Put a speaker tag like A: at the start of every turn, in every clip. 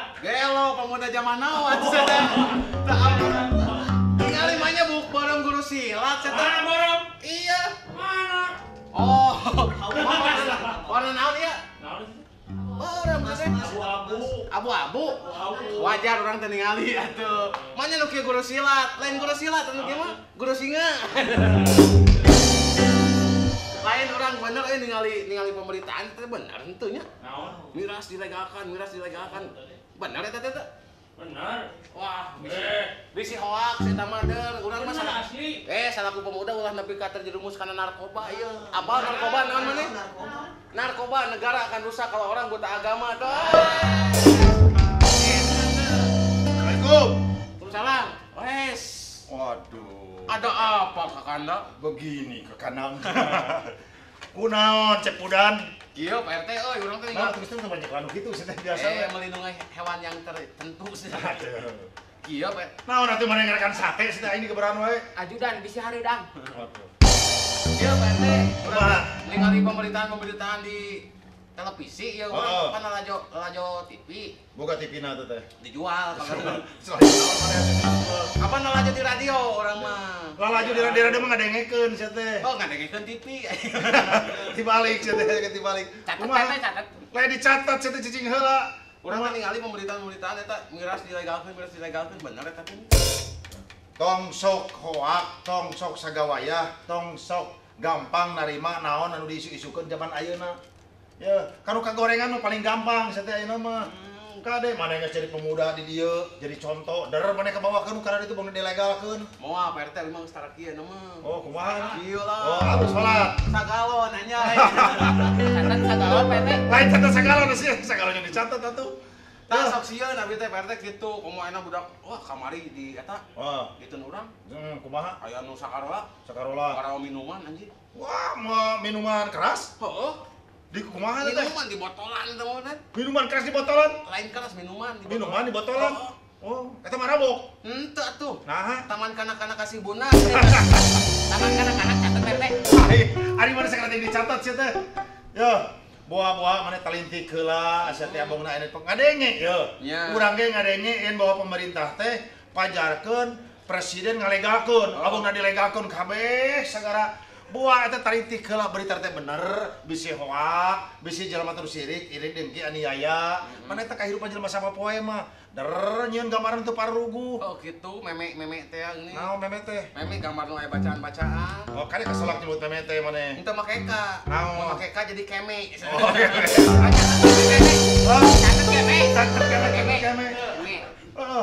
A: Gelo pemuda zaman now cenah. Teu apa. Ningali manya bareng guru silat cenah.
B: Bareng.
A: Iya.
B: Mana?
A: Oh. Warna naon ieu?
B: Naon?
A: Bareng teh. Abu-abu. Wajar orang teh ningali atuh. Manya nu kieu guru silat, lain guru silat anu kieu mah guru singa. Lain orang bener ningali pemberitaan teh bener henteu nya.
B: Naon?
A: Miras dilegalkan. Bener eta teh?
B: Bener.
A: Wah, bisi hoax eta mah deur. Urang mah salah.
B: Asli.
A: Salaku pemuda ulah nepi ka terjerumus kana narkoba ieu. Apa narkoba naon maneh? Narkoba negara akan rusak kalau orang buta agama tuh.
C: Assalamualaikum.
A: Waalaikumsalam. Wes.
C: Waduh.
A: Ada apa Kakanda?
C: Begini ke kanan. Kunaon cepudan?
A: Kieu Pak RT euy urang teh
C: Nah, terus banyak anu gitu sih biasa.
A: melindungi hewan yang tertentu sih.
C: Aduh.
A: Kieu Pak.
C: Naon atuh mana ngerakan sate sih ini keberan wae.
A: Ajudan bisi hari dang.
C: Waduh.
A: Kieu Pak RT.
C: Kumaha?
A: Ningali pemberitaan di televisi ya
C: Oh.
A: kan lajo TV
C: Boga TV-na tuh teh.
A: dijual kalau
C: Selain naon mana dijual.
A: apa lajo di radio orang mah
C: Lalaju di radio mah ngadengekeun sia teh.
A: oh nggak dengerin TV
C: Dibalik sia teh dibalik.
A: catat
C: Kumaha?
A: teh catat
C: Lain dicatat sia teh cicing heula.
A: orang mah ningali pemberitaan eta miras dilegalkeun bener eta teh
C: Tong sok hoak, tong sok sagawayah, tong sok gampang narima naon anu diisu-isukeun zaman ayeuna. Ya, kanu kagorengan mah paling gampang sia teh ayeuna mah. Kade mana geus jadi pemuda di dieu, jadi contoh. Darer mana kabawakeun karena itu bang dilegalkeun.
A: moal Pak RT memang setara kieu mah
C: Oh, kumaha?
A: kieu lah
C: Oh, halus salat.
A: sagalon anjay catat sagalon Pak RT
C: Lain catat sagalon sih, sagalon yang dicatat atuh.
A: tah sok sieun abi teh Pak RT kitu komo enak budak wah kamari di eta
C: Wah,
A: gitu urang
C: kumaha?
A: aya nu sakarola
C: Sakarola.
A: karawa minuman anjing
C: Wah, mau minuman keras?
A: heeh
C: Di kumaha teh?
A: minuman di botolan teman
C: Minuman keras di botolan?
A: lain keras minuman di
C: Minuman di botolan? Oh, eta mah rabok.
A: ente tuh
C: Nah,
A: taman kanak-kanak kasih bunak taman kanak-kanak catat tete
C: ari mana sakarating dicatat sia teh. Yo, buah-buah mana talintik heula asa teh abongna ene ngadenge yo.
A: Ya.
C: Urang ge ngadengein bahwa pemerintah teh pajarkeun presiden ngalegalkeun, abongna dilegalkeun kabeh sagara buah eta talintik heula berita teh bener, bisi hoak, bisi jelema terus sirik, iri dengki aniaya. Mana eta kahirupan jelema sama poe mah. Der nyieun gambaran teu parugu.
A: oh gitu meme teh ini
C: Naon meme teh?
A: meme gambar nu aya bacaan-bacaan
C: Oh, kade keselak nyebut meme teh maneh.
A: ente make ka
C: Naon?
A: mau make ka jadi keme
C: Oh, iya.
A: catat keme
C: Catat keme,
A: keme
C: keme.
A: keme
C: Oh,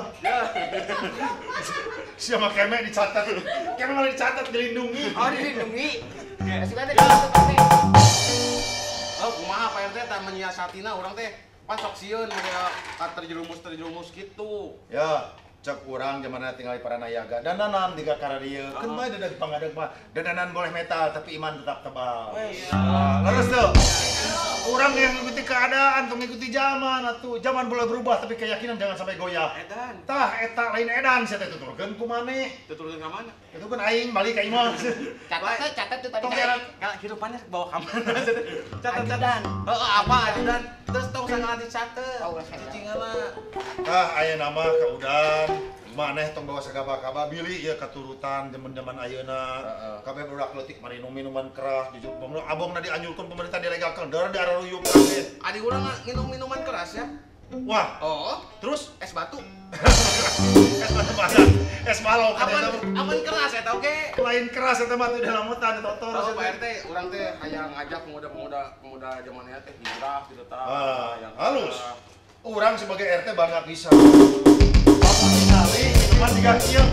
C: siapa keme dicatat? Keme malah dicatat dilindungi.
A: oh dilindungi kasih banget keme oh kumaha Pak RT tah menyiasatina urang teh pas sok sieun aya terjerumus gitu
C: Ya, cek urang zaman tinggal di Paranayaga. Dananan di kakara dieu. Keun bae dadah dipangadeg mah. Dananan boleh metal tapi iman tetap tebal. Leres tuh. Urang yang mengikuti keadaan, tuh mengikuti zaman atuh. Zaman boleh berubah tapi keyakinan jangan sampai goyah.
A: edan
C: Tah eta lain edan sia teh tuturkeun ku maneh.
A: tuturkeun ka mana
C: Itu kan aing balik ka imah.
A: catat tuh tadi
C: Tong
A: kan
C: jalan.
A: kehidupannya bawa kamar catat apa ajudan terus tong sangat dicatat cicingeuna
C: Ah, aya nama kaudan maneh tong bawa sagaba-gaba bili ieu katurutan zaman-zaman ayeuna. Kabeh budak leutik minuman keras, jujur abongna dianjurkeun pemerintah dilegalkeun, deur diararuyuk kabeh.
A: adik urang nginum minuman keras ya
C: Wah,
A: oh
C: terus
A: es batu
C: es badan, es balok
A: aman keras ya tau ge
C: lain keras eta mah teh dalam mutan totor.
A: tahu Pak RT urang teh hayang ngajak pemuda zaman teh hijrah gitu tah
C: Halus. Urang sebagai RT bangga bisa. Kamu sekali minuman 3 kieu.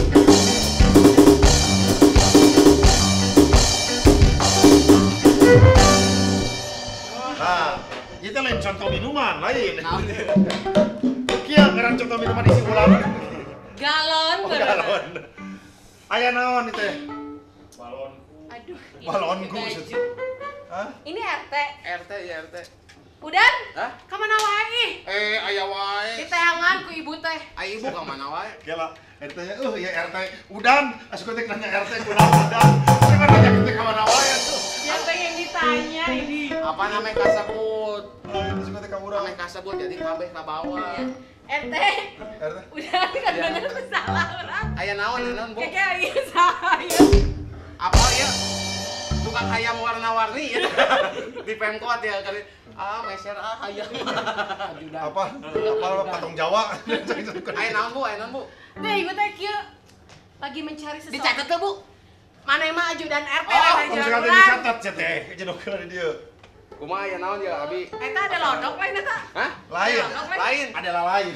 C: Nah, kita lain contoh minuman lain. Kieu ngaran contoh minuman isi ulang.
D: Galon.
C: Oh, galon. Aya naon itu teh?
B: Balon.
D: Aduh.
C: Balonku.
D: baju.
C: Hah?
D: Ini RT.
A: RT ya RT
D: Udan?
A: hah
D: Kemana wae?
A: aya wae
D: Diteangan ku ibu teh.
A: ai ibu ka mana wae
C: Gila, RT nya, ya RT udan, asup teh nanya RT kunaon udan. Saya kan nanya kita ka mana wae tuh.
D: Yang pengen ditanya ini.
A: apa namanya kasebut kasebut.
C: Itu juga teh ka urang.
A: Ame kasebut jadi kabeh ka bawah.
D: RT.
C: RT.
D: Udah kan bener salah orang.
A: Aya naon Bu?
D: Kayak iya salah ya.
A: Apa ya? Tukang hayam warna-warni ya. Di Pemkot ya kali. Meser hayam.
C: Apa patung Jawa.
A: Aya naon Bu?
D: Nah, ibu teh kieu lagi mencari sesuatu.
A: Dicatat ke Bu?
D: Mana emang ajudan RT
C: Oh,
D: ada
C: kalau
D: jalan
C: sekali
D: urang.
C: dicatat cek teh, jenokkeun di dieu.
A: Kumaha aya naon ya Abi?
D: Eta ada lodok lain eta.
A: Hah?
C: Lain.
A: Lain.
C: Adalah lain.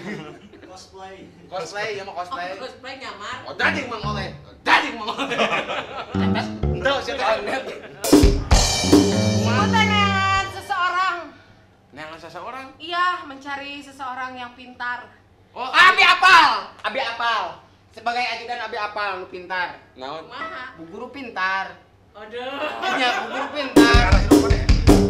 A: Cosplay ya mah
D: Oh,
A: cosplay.
D: cosplay nyamar.
A: Oh, dading mang oleh. Dading mang oleh. Tuh, siapa yang
D: Ibu teh nengan seseorang.
A: Nengan seseorang?
D: Iya, mencari seseorang yang pintar.
A: Oh, Abi apal. Abi apal. Sebagai ajudan Abi apal, nu pintar. Naon?
D: Kumaha?
A: Bu guru pintar.
D: Aduh.
A: Nya bu guru pintar.
C: Arah hidup mana?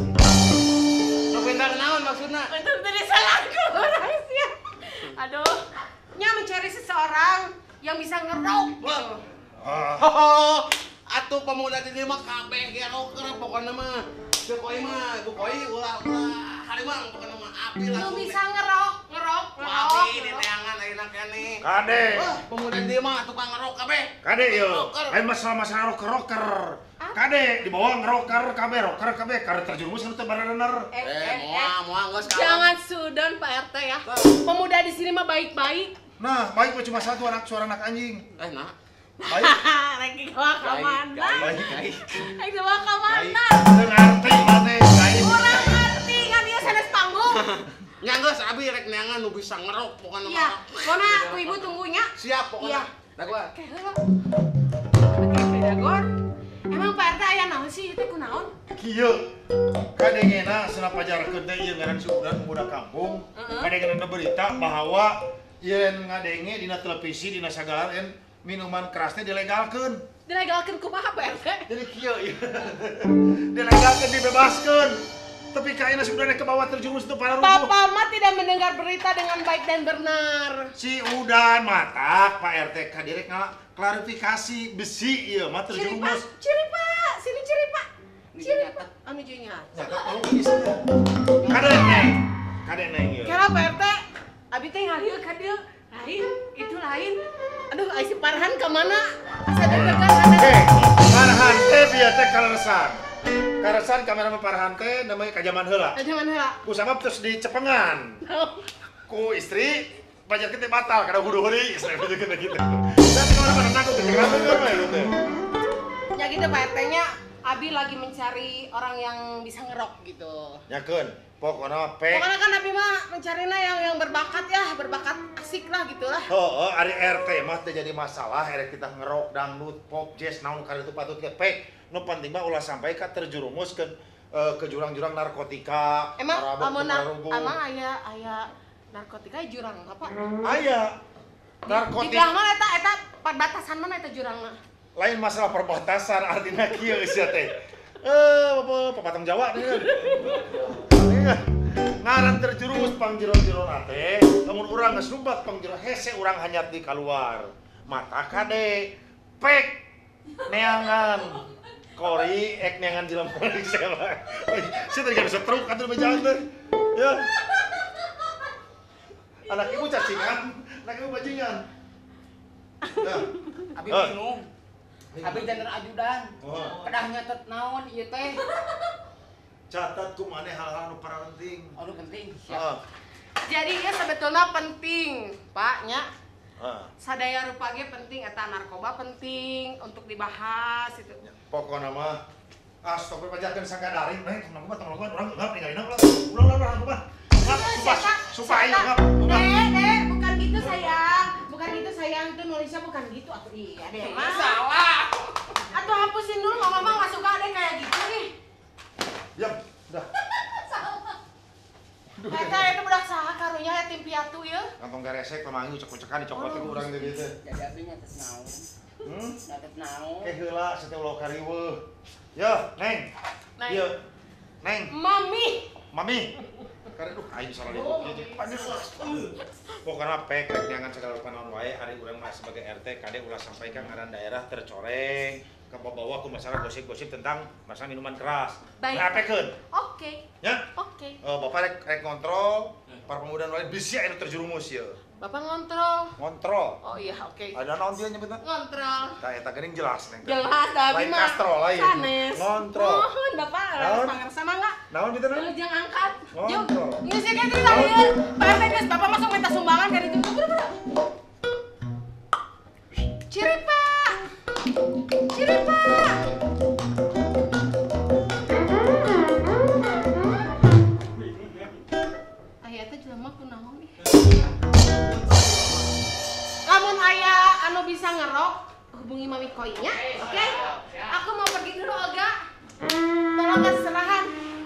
A: Nu pintar naon maksudna?
D: Untuk tadi salahku orang sih. Aduh. Nya mencari seseorang yang bisa ngerok gitu.
A: Oh, atuh pemuda di dieu mah kabeh ge rocker pokona mah. Teu koi mah, bu koi ulah harimang pokona mah Abi
D: Lu
A: langsung.
D: bisa ngerok.
A: Abi di teangan ayeuna keneh.
C: Kade.
A: Wah, pemuda di dieu mah tukang ngerok kabeh.
C: Kade yo.
A: Rocker.
C: Lain masalah rocker. Kade dibawa ngerocker kabeh, rocker kabeh, kare terjerumus kan teu bener.
A: Moal geus kawan.
D: Jangan sudon Pak RT ya. Pemuda di sini mah baik-baik.
C: Nah, baik mah cuma satu suara anak anjing.
A: Nah.
C: Baik.
D: Lagi bawa ke mana?
C: Baik.
D: Lagi bawa ke mana?
C: Teu ngarti maneh, baik.
D: Kurang ngerti kan dia sanes panggung.
A: Nya geus Abi rek neangan nu bisa ngerok pokona
D: Iya,
A: mah.
D: kona ku ibu tunggunya.
A: Siap pokona.
D: Iya.
A: Da gua.
D: Kayak heula. Oke, Dagon. Emang Pak RT aya naon sih itu kunaon?
C: Kieu. Kadengena cenah pajarkeun teh ieu ngaran suudan pemuda kampung. Kadengena berita bahwa yen ngadenge dina televisi dina sagala yen minuman keras teh dilegalkeun.
D: Dilegalkeun kumaha Pak RT?
C: Jadi kieu ieu. Dilegalkeun dibebaskeun. Tapi kayaknya sudah ke bawah terjerumus itu para rubuh.
D: Papa mah tidak mendengar berita dengan baik dan benar.
C: Si udan matak Pak RT kadirek klarifikasi besi ieu mah
D: Ciri Pak,
C: terjerumus.
D: ciri Pak, sini ciri Pak. Ciri Pak, anu junya.
C: Nyatet tolong bisa ya. Kade neng ieu.
D: Kira Pak RT, abi teh ngalieu ka dieu. Lain, itu lain. Aduh, ai si Farhan ka mana? Asa deg-degan ada.
C: Farhan teh bieu teh kaleresan. Kaleresan kameraman Farhan teh namanya kajaman heula.
D: Kajaman heula.
C: Ku sabab terus dicepengan. Ku istri pajar kita batal karena hudu-hudi istri pajar kita gitu. Tapi kemana-mana takut tuh, kenapa gitu?
D: Ya gitu Pak RT-nya, abi lagi mencari orang yang bisa ngerok gitu.
C: Nyakeun, pokoknya pek.
D: Pokoknya kan abi mah mencarinya yang berbakat ya, berbakat asik lah gitu lah.
C: Oh, ari RT mah teh jadi masalah, erek kita ngerok, dangdut, pop, jazz, naon kali itu patut ke pek. Nu penting mah ulah sampai ka terjerumus ke jurang-jurang narkotika.
D: Emang
C: marabok, marubuh.
D: emang aya narkotika jurang apa?
C: Aya.
D: Di
C: Narkotika
D: belah mana eta batasan mana eta jurangna?
C: lain masalah perbatasan artinya kieu sia teh. Pepatang Jawa nih. Ngaran terjerumus pangjeron-jeron teh, lamun urang geus numpak pangjero hese urang hanyat di kaluar. Mata kade pek neangan kori ek neangan jelema di sana. Saya tadi kan setruk atuh bejalan teh. Ya. Anak ibu cacingan, anak ibu bajingan. Ya.
E: Abi bingung. Abi jangan ajudan.
C: Oh.
E: Kedah nyatet naon ieu teh.
C: Catat ku maneh hal-hal nu penting.
E: Anu penting.
C: Heeh.
D: Jadi ya sebetulnya penting, Pak nya.
C: Heeh.
D: Sadaya rupa ge penting eta narkoba penting untuk dibahas itu.
C: Pokokna mah stop pajakeun sagadaring bae tong narkoba urang enggak ningalina ulah narkoba. Supaya enggak.
D: Dek, bukan gitu sayang. Bukan gitu sayang, itu nulisnya bukan gitu atuh. Iya, Dek.
E: Salah.
D: Atuh hapusin dulu, mama mah enggak suka ada kayak gitu nih.
C: Diam, udah.
D: Eta itu budak saha karunya yatim piatu ieu.
C: Kantong garesek pamangi ucek-ucekan dicopot ku urang di dieu teh.
E: Jadi abi nyatet naon. Nyatet naon.
C: Ke heula sateu ulah kariweuh. Yo, Neng.
D: Neng.
C: Ieu. Neng,
D: Mami.
C: Mami. Karena aing salah dikut kieu. Pokona pek rek neangan segala rupa naon wae ari urang mah sebagai RT kade ulah sampaikan ngaran daerah tercoreng, bawa aku masalah gosip-gosip tentang masalah minuman keras.
D: Baik.
C: Ngapekeun.
D: Oke.
C: Ya?
D: Oke.
C: Bapak rek kontrol para pemuda lain bisa anu terjerumus ya.
D: Bapak ngontrol.
C: Ngontrol.
D: Oh iya, oke.
C: Ada naon dia nyebutna?
D: Ngontrol.
C: Tah eta geuning jelas neng.
D: Jelas, tapi
C: Lain
D: mah.
C: kastrol lain.
D: Sanes.
C: Ngontrol.
D: Mohon Bapak,
C: Naon?
D: pangar sama enggak?
C: Naon kita naon?
D: Wilujeng angkat. Yuk.
C: Ngontrol.
D: Geus ya kan tadi. Pak RT geus Bapak masuk minta sumbangan dari itu. Buru-buru. Ciri, Pak. Ciri, Pak. Aya teh jelema kunaon nih? Lamun aya anu bisa ngerok, hubungi Mami Koinya, oke? Aku mau pergi dulu, Olga. Tolong kasih serahan.